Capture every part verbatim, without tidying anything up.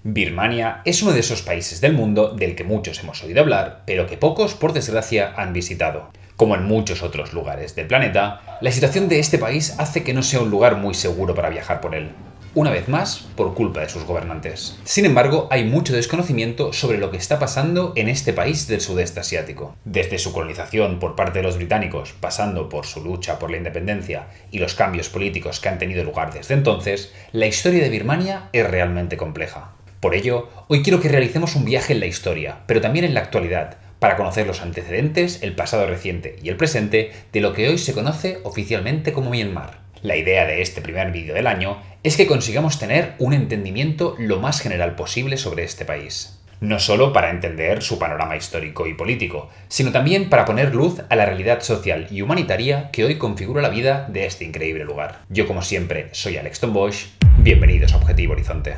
Birmania es uno de esos países del mundo del que muchos hemos oído hablar, pero que pocos, por desgracia, han visitado. Como en muchos otros lugares del planeta, la situación de este país hace que no sea un lugar muy seguro para viajar por él. Una vez más, por culpa de sus gobernantes. Sin embargo, hay mucho desconocimiento sobre lo que está pasando en este país del sudeste asiático. Desde su colonización por parte de los británicos, pasando por su lucha por la independencia y los cambios políticos que han tenido lugar desde entonces, la historia de Birmania es realmente compleja. Por ello, hoy quiero que realicemos un viaje en la historia, pero también en la actualidad, para conocer los antecedentes, el pasado reciente y el presente de lo que hoy se conoce oficialmente como Myanmar. La idea de este primer vídeo del año es que consigamos tener un entendimiento lo más general posible sobre este país. No solo para entender su panorama histórico y político, sino también para poner luz a la realidad social y humanitaria que hoy configura la vida de este increíble lugar. Yo, como siempre, soy Alex Tombosch. Bienvenidos a Objetivo Horizonte.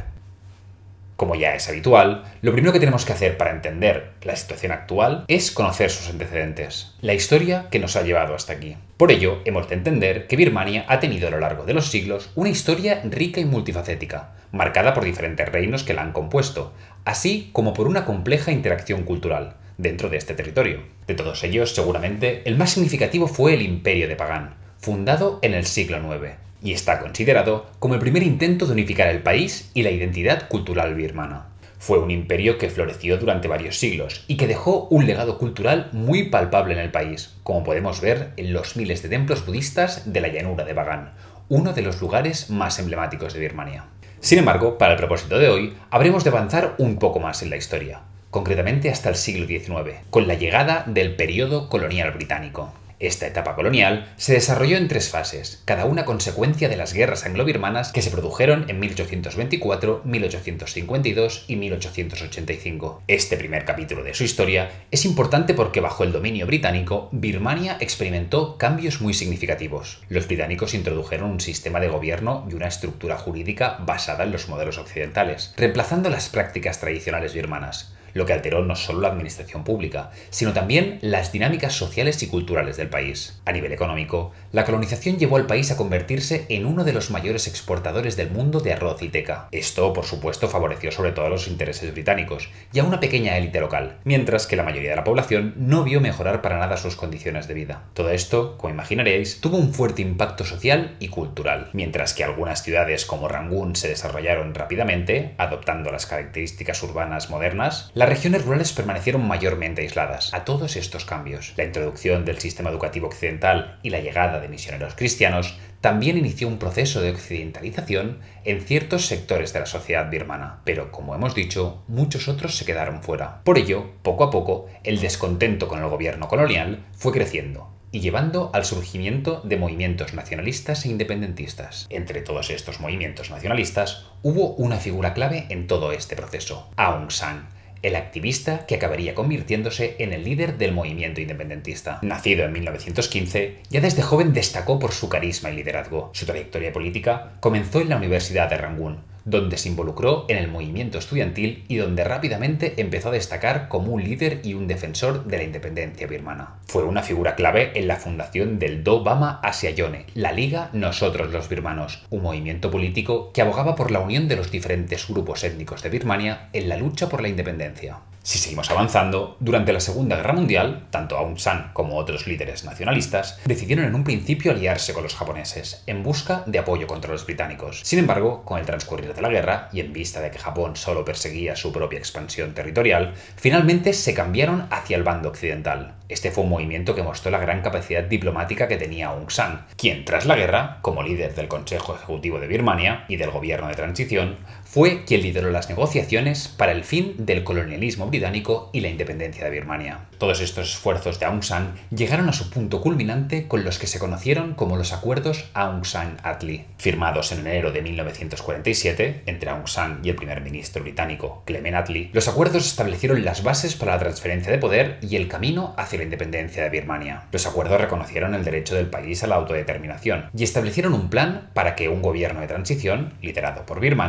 Como ya es habitual, lo primero que tenemos que hacer para entender la situación actual es conocer sus antecedentes, la historia que nos ha llevado hasta aquí. Por ello, hemos de entender que Birmania ha tenido a lo largo de los siglos una historia rica y multifacética, marcada por diferentes reinos que la han compuesto, así como por una compleja interacción cultural dentro de este territorio. De todos ellos, seguramente, el más significativo fue el Imperio de Pagán, fundado en el siglo nueve. Y está considerado como el primer intento de unificar el país y la identidad cultural birmana. Fue un imperio que floreció durante varios siglos y que dejó un legado cultural muy palpable en el país, como podemos ver en los miles de templos budistas de la llanura de Bagan, uno de los lugares más emblemáticos de Birmania. Sin embargo, para el propósito de hoy, habremos de avanzar un poco más en la historia, concretamente hasta el siglo diecinueve, con la llegada del periodo colonial británico. Esta etapa colonial se desarrolló en tres fases, cada una consecuencia de las guerras anglo-birmanas que se produjeron en mil ochocientos veinticuatro, mil ochocientos cincuenta y dos y mil ochocientos ochenta y cinco. Este primer capítulo de su historia es importante porque bajo el dominio británico, Birmania experimentó cambios muy significativos. Los británicos introdujeron un sistema de gobierno y una estructura jurídica basada en los modelos occidentales, reemplazando las prácticas tradicionales birmanas, lo que alteró no solo la administración pública, sino también las dinámicas sociales y culturales del país. A nivel económico, la colonización llevó al país a convertirse en uno de los mayores exportadores del mundo de arroz y teca. Esto, por supuesto, favoreció sobre todo a los intereses británicos y a una pequeña élite local, mientras que la mayoría de la población no vio mejorar para nada sus condiciones de vida. Todo esto, como imaginaréis, tuvo un fuerte impacto social y cultural. Mientras que algunas ciudades como Rangún se desarrollaron rápidamente, adoptando las características urbanas modernas, las regiones rurales permanecieron mayormente aisladas a todos estos cambios. La introducción del sistema educativo occidental y la llegada de misioneros cristianos también inició un proceso de occidentalización en ciertos sectores de la sociedad birmana, pero como hemos dicho, muchos otros se quedaron fuera. Por ello, poco a poco, el descontento con el gobierno colonial fue creciendo y llevando al surgimiento de movimientos nacionalistas e independentistas. Entre todos estos movimientos nacionalistas, hubo una figura clave en todo este proceso: Aung San, el activista que acabaría convirtiéndose en el líder del movimiento independentista. Nacido en mil novecientos quince, ya desde joven destacó por su carisma y liderazgo. Su trayectoria política comenzó en la Universidad de Rangún, donde se involucró en el movimiento estudiantil y donde rápidamente empezó a destacar como un líder y un defensor de la independencia birmana. Fue una figura clave en la fundación del Do Bama Asia Yone, la Liga Nosotros los Birmanos, un movimiento político que abogaba por la unión de los diferentes grupos étnicos de Birmania en la lucha por la independencia. Si seguimos avanzando, durante la Segunda Guerra Mundial, tanto Aung San como otros líderes nacionalistas decidieron en un principio aliarse con los japoneses, en busca de apoyo contra los británicos. Sin embargo, con el transcurrir de la guerra, y en vista de que Japón solo perseguía su propia expansión territorial, finalmente se cambiaron hacia el bando occidental. Este fue un movimiento que mostró la gran capacidad diplomática que tenía Aung San, quien tras la guerra, como líder del Consejo Ejecutivo de Birmania y del gobierno de transición, fue quien lideró las negociaciones para el fin del colonialismo británico y la independencia de Birmania. Todos estos esfuerzos de Aung San llegaron a su punto culminante con los que se conocieron como los Acuerdos Aung San-Attlee, firmados en enero de mil novecientos cuarenta y siete entre Aung San y el primer ministro británico Clement Attlee. Los acuerdos establecieron las bases para la transferencia de poder y el camino hacia la independencia de Birmania. Los acuerdos reconocieron el derecho del país a la autodeterminación y establecieron un plan para que un gobierno de transición, liderado por birmanos, condujera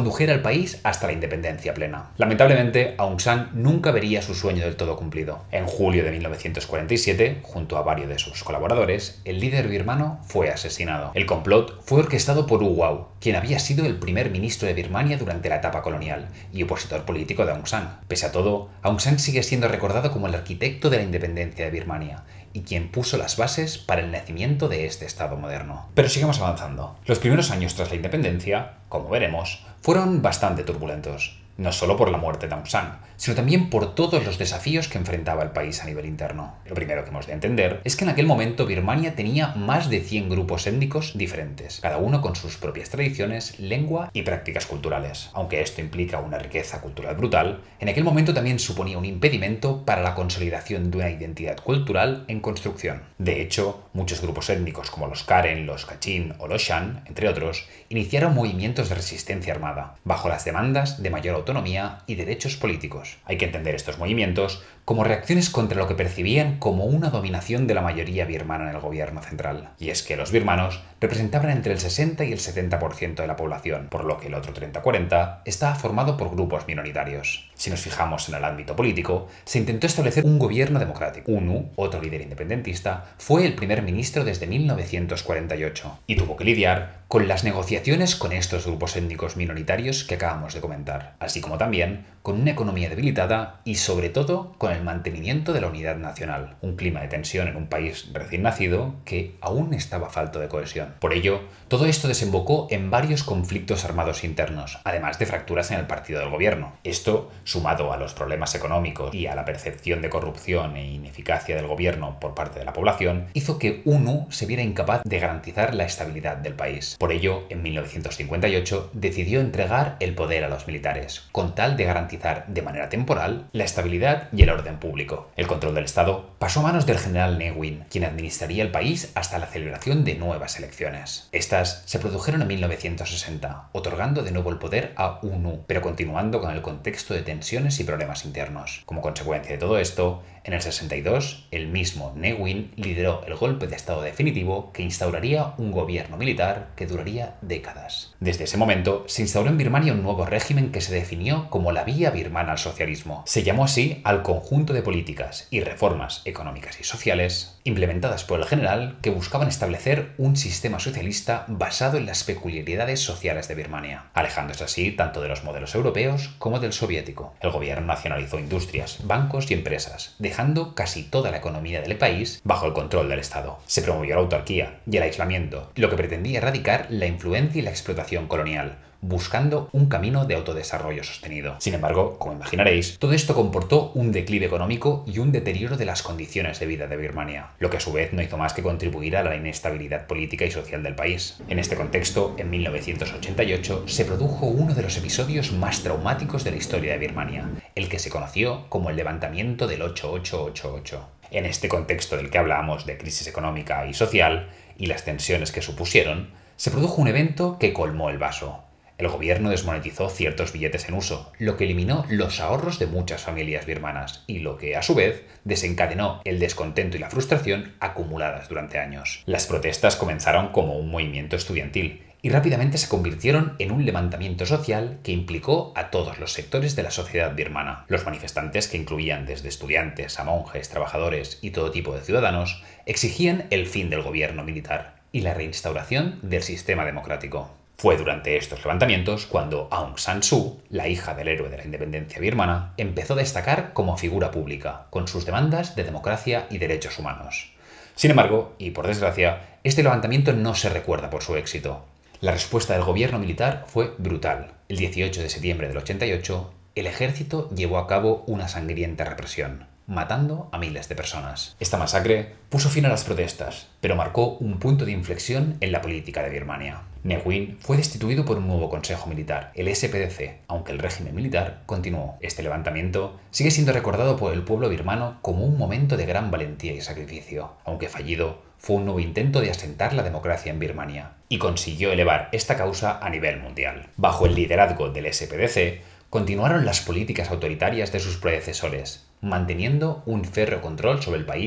condujera al país hasta la independencia plena. Lamentablemente, Aung San nunca vería su sueño del todo cumplido. En julio de mil novecientos cuarenta y siete, junto a varios de sus colaboradores, el líder birmano fue asesinado. El complot fue orquestado por U Wau, quien había sido el primer ministro de Birmania durante la etapa colonial y opositor político de Aung San. Pese a todo, Aung San sigue siendo recordado como el arquitecto de la independencia de Birmania y quien puso las bases para el nacimiento de este Estado moderno. Pero sigamos avanzando. Los primeros años tras la independencia, como veremos, fueron bastante turbulentos. No solo por la muerte de Aung San, sino también por todos los desafíos que enfrentaba el país a nivel interno. Lo primero que hemos de entender es que en aquel momento Birmania tenía más de cien grupos étnicos diferentes, cada uno con sus propias tradiciones, lengua y prácticas culturales. Aunque esto implica una riqueza cultural brutal, en aquel momento también suponía un impedimento para la consolidación de una identidad cultural en construcción. De hecho, muchos grupos étnicos como los Karen, los Kachin o los Shan, entre otros, iniciaron movimientos de resistencia armada, bajo las demandas de mayor autonomía autonomía y derechos políticos. Hay que entender estos movimientos como reacciones contra lo que percibían como una dominación de la mayoría birmana en el gobierno central. Y es que los birmanos representaban entre el sesenta y el setenta por ciento de la población, por lo que el otro treinta a cuarenta estaba formado por grupos minoritarios. Si nos fijamos en el ámbito político, se intentó establecer un gobierno democrático. U N U, otro líder independentista, fue el primer ministro desde mil novecientos cuarenta y ocho y tuvo que lidiar con las negociaciones con estos grupos étnicos minoritarios que acabamos de comentar, así como también con una economía debilitada y sobre todo con el mantenimiento de la unidad nacional, un clima de tensión en un país recién nacido que aún estaba falto de cohesión. Por ello, todo esto desembocó en varios conflictos armados internos, además de fracturas en el partido del gobierno. Esto, sumado a los problemas económicos y a la percepción de corrupción e ineficacia del gobierno por parte de la población, hizo que U N U se viera incapaz de garantizar la estabilidad del país. Por ello, en mil novecientos cincuenta y ocho decidió entregar el poder a los militares, con tal de garantizar de manera temporal la estabilidad y el orden público. El control del Estado pasó a manos del general Ne Win, quien administraría el país hasta la celebración de nuevas elecciones. Estas se produjeron en mil novecientos sesenta, otorgando de nuevo el poder a U N U, pero continuando con el contexto de tensiones y problemas internos. Como consecuencia de todo esto, en el sesenta y dos, el mismo Ne Win lideró el golpe de Estado definitivo que instauraría un gobierno militar que duraría décadas. Desde ese momento, se instauró en Birmania un nuevo régimen que se definió como la vía birmana al socialismo. Se llamó así al conjunto de políticas y reformas económicas y sociales implementadas por el general que buscaban establecer un sistema socialista basado en las peculiaridades sociales de Birmania, alejándose así tanto de los modelos europeos como del soviético. El gobierno nacionalizó industrias, bancos y empresas, dejando casi toda la economía del país bajo el control del Estado. Se promovió la autarquía y el aislamiento, lo que pretendía erradicar la influencia y la explotación colonial, buscando un camino de autodesarrollo sostenido. Sin embargo, como imaginaréis, todo esto comportó un declive económico y un deterioro de las condiciones de vida de Birmania, lo que a su vez no hizo más que contribuir a la inestabilidad política y social del país. En este contexto, en mil novecientos ochenta y ocho se produjo uno de los episodios más traumáticos de la historia de Birmania, el que se conoció como el levantamiento del ocho ocho ocho ocho. En este contexto del que hablábamos de crisis económica y social y las tensiones que supusieron, se produjo un evento que colmó el vaso. El gobierno desmonetizó ciertos billetes en uso, lo que eliminó los ahorros de muchas familias birmanas y lo que, a su vez, desencadenó el descontento y la frustración acumuladas durante años. Las protestas comenzaron como un movimiento estudiantil y rápidamente se convirtieron en un levantamiento social que implicó a todos los sectores de la sociedad birmana. Los manifestantes, que incluían desde estudiantes a monjes, trabajadores y todo tipo de ciudadanos, exigían el fin del gobierno militar y la reinstauración del sistema democrático. Fue durante estos levantamientos cuando Aung San Suu, la hija del héroe de la independencia birmana, empezó a destacar como figura pública, con sus demandas de democracia y derechos humanos. Sin embargo, y por desgracia, este levantamiento no se recuerda por su éxito. La respuesta del gobierno militar fue brutal. El dieciocho de septiembre del ochenta y ocho, el ejército llevó a cabo una sangrienta represión, matando a miles de personas. Esta masacre puso fin a las protestas, pero marcó un punto de inflexión en la política de Birmania. Ne Win fue destituido por un nuevo consejo militar, el S P D C, aunque el régimen militar continuó. Este levantamiento sigue siendo recordado por el pueblo birmano como un momento de gran valentía y sacrificio. Aunque fallido, fue un nuevo intento de asentar la democracia en Birmania, y consiguió elevar esta causa a nivel mundial. Bajo el liderazgo del S P D C, continuaron las políticas autoritarias de sus predecesores, manteniendo un férreo control sobre el país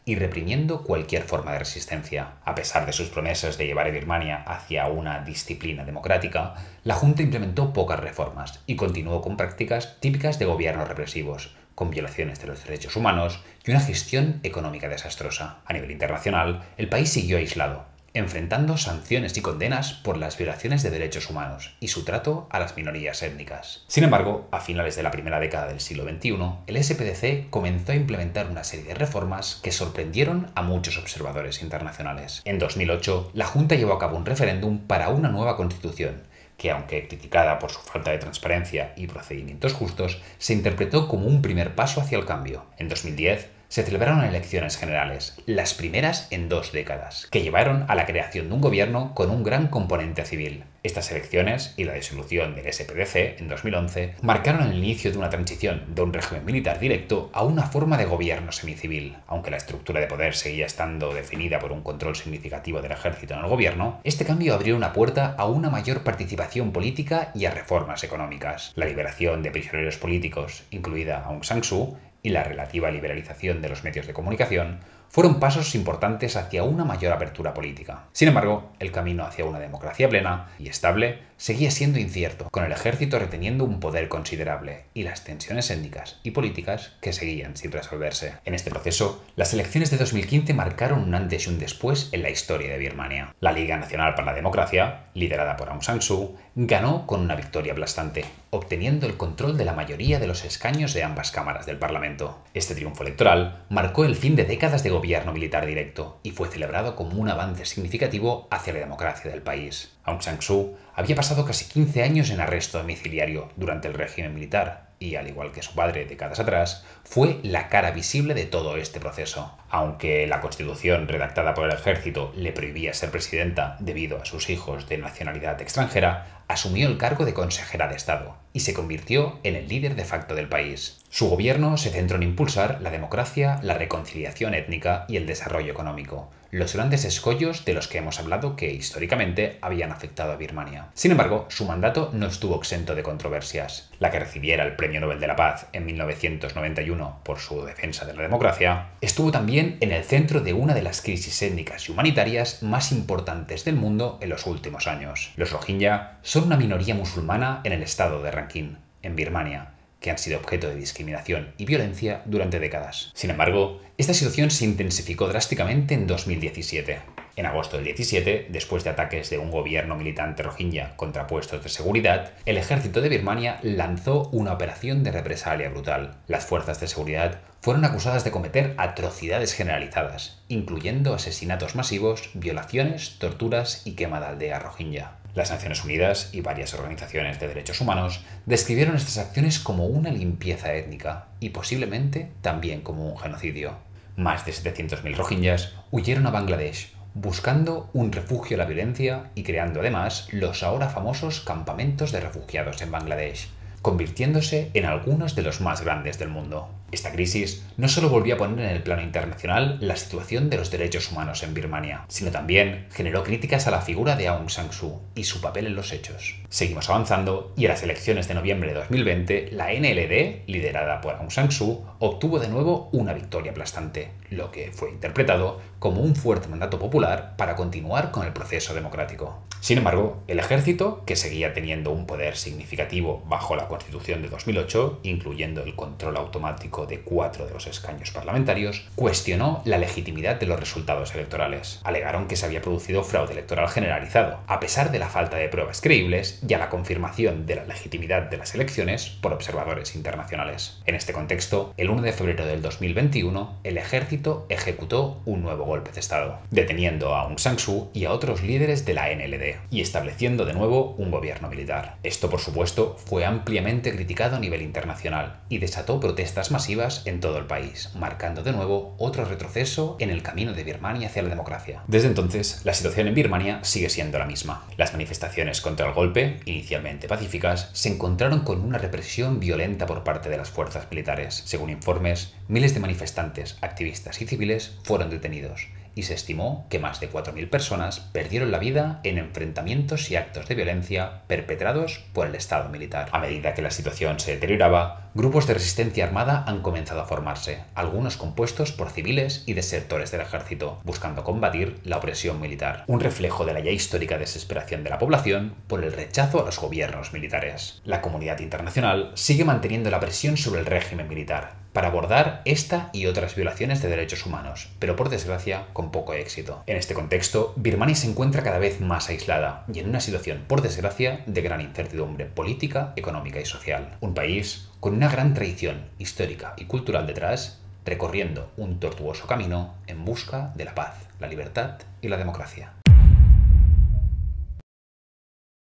y reprimiendo cualquier forma de resistencia. A pesar de sus promesas de llevar a Birmania hacia una disciplina democrática, la Junta implementó pocas reformas y continuó con prácticas típicas de gobiernos represivos, con violaciones de los derechos humanos y una gestión económica desastrosa. A nivel internacional, el país siguió aislado, enfrentando sanciones y condenas por las violaciones de derechos humanos y su trato a las minorías étnicas. Sin embargo, a finales de la primera década del siglo veintiuno, el S P D C comenzó a implementar una serie de reformas que sorprendieron a muchos observadores internacionales. En dos mil ocho, la Junta llevó a cabo un referéndum para una nueva constitución, que aunque criticada por su falta de transparencia y procedimientos justos, se interpretó como un primer paso hacia el cambio. En dos mil diez, se celebraron elecciones generales, las primeras en dos décadas, que llevaron a la creación de un gobierno con un gran componente civil. Estas elecciones y la disolución del S P D C en dos mil once marcaron el inicio de una transición de un régimen militar directo a una forma de gobierno semicivil. Aunque la estructura de poder seguía estando definida por un control significativo del ejército en el gobierno, este cambio abrió una puerta a una mayor participación política y a reformas económicas. La liberación de prisioneros políticos, incluida Aung San Suu, y la relativa liberalización de los medios de comunicación fueron pasos importantes hacia una mayor apertura política. Sin embargo, el camino hacia una democracia plena y estable seguía siendo incierto, con el ejército reteniendo un poder considerable y las tensiones étnicas y políticas que seguían sin resolverse. En este proceso, las elecciones de dos mil quince marcaron un antes y un después en la historia de Birmania. La Liga Nacional para la Democracia, liderada por Aung San Suu, ganó con una victoria aplastante, obteniendo el control de la mayoría de los escaños de ambas cámaras del Parlamento. Este triunfo electoral marcó el fin de décadas de gobierno militar directo y fue celebrado como un avance significativo hacia la democracia del país. Aung San Suu había pasado casi quince años en arresto domiciliario durante el régimen militar y, al igual que su padre décadas atrás, fue la cara visible de todo este proceso. Aunque la constitución redactada por el ejército le prohibía ser presidenta debido a sus hijos de nacionalidad extranjera, asumió el cargo de consejera de Estado y se convirtió en el líder de facto del país. Su gobierno se centró en impulsar la democracia, la reconciliación étnica y el desarrollo económico, los grandes escollos de los que hemos hablado que históricamente habían afectado a Birmania. Sin embargo, su mandato no estuvo exento de controversias. La que recibiera el Premio Nobel de la Paz en mil novecientos noventa y uno por su defensa de la democracia, estuvo también en el centro de una de las crisis étnicas y humanitarias más importantes del mundo en los últimos años. Los Rohingya son una minoría musulmana en el estado de Rakhine, en Birmania, que han sido objeto de discriminación y violencia durante décadas. Sin embargo, esta situación se intensificó drásticamente en dos mil diecisiete. En agosto del diecisiete, después de ataques de un gobierno militante rohingya contra puestos de seguridad, el ejército de Birmania lanzó una operación de represalia brutal. Las fuerzas de seguridad fueron acusadas de cometer atrocidades generalizadas, incluyendo asesinatos masivos, violaciones, torturas y quema de aldeas rohingya. Las Naciones Unidas y varias organizaciones de derechos humanos describieron estas acciones como una limpieza étnica y posiblemente también como un genocidio. Más de setecientos mil rohingyas huyeron a Bangladesh, buscando un refugio a la violencia y creando además los ahora famosos campamentos de refugiados en Bangladesh, convirtiéndose en algunos de los más grandes del mundo. Esta crisis no solo volvió a poner en el plano internacional la situación de los derechos humanos en Birmania, sino también generó críticas a la figura de Aung San Suu y su papel en los hechos. Seguimos avanzando y a las elecciones de noviembre de dos mil veinte, la N L D, liderada por Aung San Suu, obtuvo de nuevo una victoria aplastante, lo que fue interpretado como un fuerte mandato popular para continuar con el proceso democrático. Sin embargo, el ejército, que seguía teniendo un poder significativo bajo la Constitución de dos mil ocho, incluyendo el control automático de cuatro de los escaños parlamentarios, cuestionó la legitimidad de los resultados electorales. Alegaron que se había producido fraude electoral generalizado, a pesar de la falta de pruebas creíbles y a la confirmación de la legitimidad de las elecciones por observadores internacionales. En este contexto, el uno de febrero del dos mil veintiuno, el ejército ejecutó un nuevo golpe de Estado, deteniendo a Aung San Suu y a otros líderes de la N L D, y estableciendo de nuevo un gobierno militar. Esto, por supuesto, fue ampliamente criticado a nivel internacional y desató protestas masivas en todo el país, marcando de nuevo otro retroceso en el camino de Birmania hacia la democracia. Desde entonces, la situación en Birmania sigue siendo la misma. Las manifestaciones contra el golpe, inicialmente pacíficas, se encontraron con una represión violenta por parte de las fuerzas militares. Según informes, miles de manifestantes, activistas y civiles fueron detenidos, y se estimó que más de cuatro mil personas perdieron la vida en enfrentamientos y actos de violencia perpetrados por el Estado militar. A medida que la situación se deterioraba, grupos de resistencia armada han comenzado a formarse, algunos compuestos por civiles y desertores del ejército, buscando combatir la opresión militar. Un reflejo de la ya histórica desesperación de la población por el rechazo a los gobiernos militares. La comunidad internacional sigue manteniendo la presión sobre el régimen militar para abordar esta y otras violaciones de derechos humanos, pero por desgracia con poco éxito. En este contexto, Birmania se encuentra cada vez más aislada y en una situación, por desgracia, de gran incertidumbre política, económica y social. Un país con una gran tradición histórica y cultural detrás, recorriendo un tortuoso camino en busca de la paz, la libertad y la democracia.